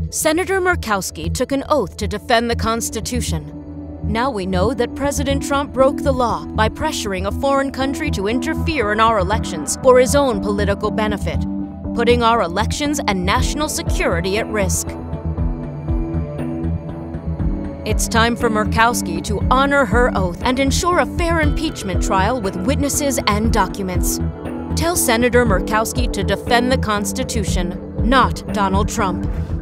Senator Murkowski took an oath to defend the Constitution. Now we know that President Trump broke the law by pressuring a foreign country to interfere in our elections for his own political benefit, putting our elections and national security at risk. It's time for Murkowski to honor her oath and ensure a fair impeachment trial with witnesses and documents. Tell Senator Murkowski to defend the Constitution, not Donald Trump.